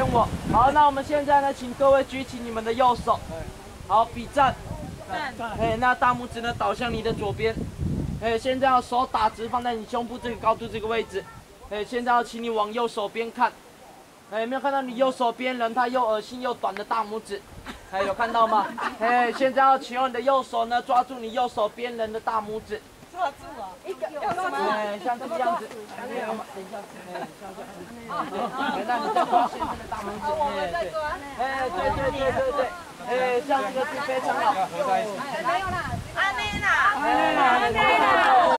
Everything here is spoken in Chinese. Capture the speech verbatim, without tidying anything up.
我。好，那我们现在呢，请各位举起你们的右手，好，比赞。赞。哎，那大拇指呢导向你的左边。哎，现在要手打直，放在你胸部这个高度这个位置。哎，现在要请你往右手边看。哎，有没有看到你右手边人他又恶心又短的大拇指？哎，有看到吗？哎，现在要请用你的右手呢抓住你右手边人的大拇指。 抓住啊！一个要什么？ 哎，像这个样子。哎，等一下，哎，像这样。哎，那你再抓先生的大拇指。 我们再抓。 哎，对对对对对。哎，像这个是非常好。 没有啦，安内啦， 安内啦，安内啦。